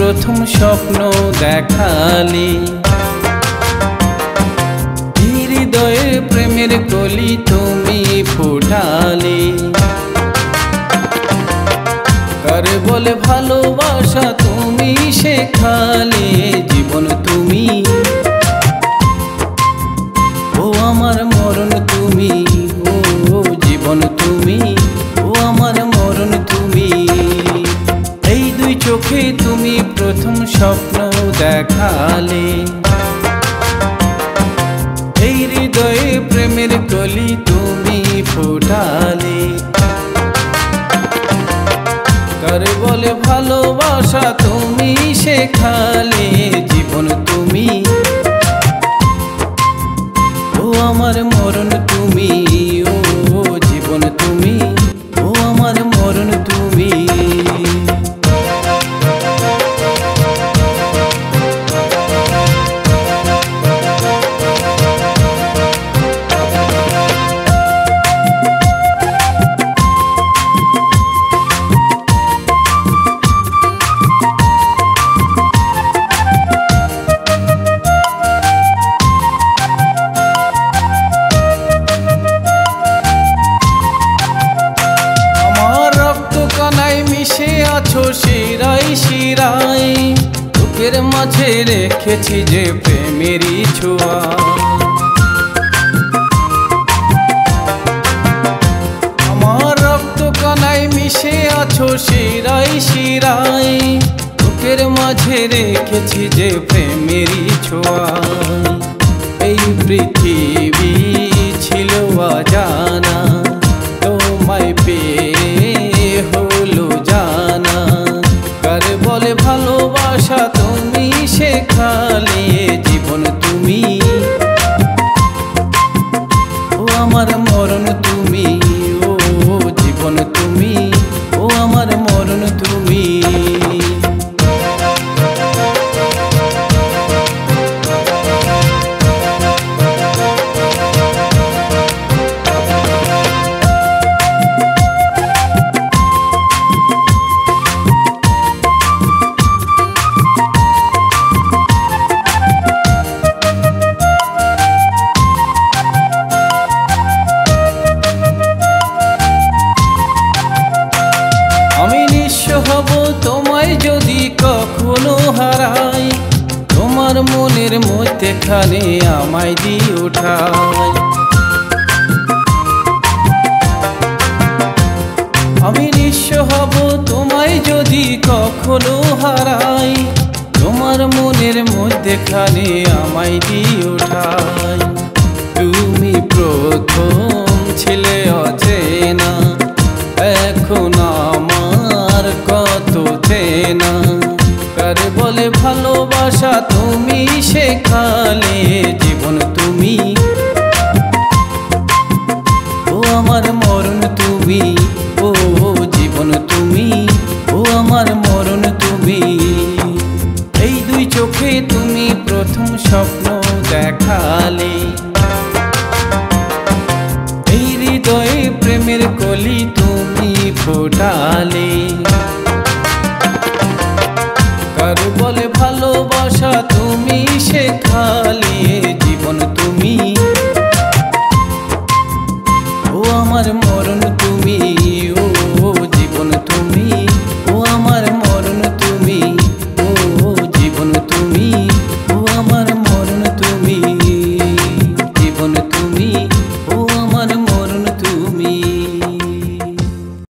প্রথম স্বপ্ন দেখালে, হৃদয়ে প্রেমের কলি তুমি ফুটালে। কার বলে ভালোবাসা তুমি শেখালে, জীবন তুমি, ও আমার মরণ তুমি, ও জীবন তুমি, ও আমার মরণ তুমি। এই দুই চোখে তুমি প্রথম স্বপ্ন দেখালে, এই হৃদয়ে প্রেমের কলি তুমি ফুটালে। কার বলে ভালোবাসা তুমি শেখালে, জীবন তুমি, ও আমার মরণ তুমি, ও জীবন তুমি, ও আমার মরণ তুমি। মিশে আছো শিরায় শিরায়, বুকের মাঝে রেখেছি যে প্রেমেরই ছোঁয়া। আমার রক্ত কণায় মিশে আছো শিরায় শিরায়, বুকের মাঝে রেখেছি যে প্রেমেরই ছোঁয়া। এই পৃথিবী ছিল অজানা, তোমায় পেয়ে হলো জানা। কার বলে ভালোবাসা তুমি শেখালে, জীবন তুমি, ও আমার মরণ তুমি, ও জীবন তুমি, ও আমার মরণ তুমি। হব তোমায় যদি কখনো হারাই, তোমার মনের মধ্যেখানে আমায় দিয়ে ওঠাই। আমি নিঃস্ব হব তোমায় যদি কখনো হারাই, তোমার মনের মধ্যেখানে আমায় দিয়ে ওঠাই। তুমি প্রথম ছিলে অচেনা, এখন আমার কত চেনা। কার বলে ভালোবাসা তুমি শেখালে, জীবন তুমি, ও আমার মরণ তুমি, ও জীবন তুমি, ও আমার মরণ তুমি। এই দুই চোখে তুমি প্রথম স্বপ্ন দেখালে, এই হৃদয়ে প্রেমের কলি তুমি ফুটালে। কার বলে ভালোবাসা তুমি শেখালে, জীবন তুমি, ও আমার মরণ তুমি।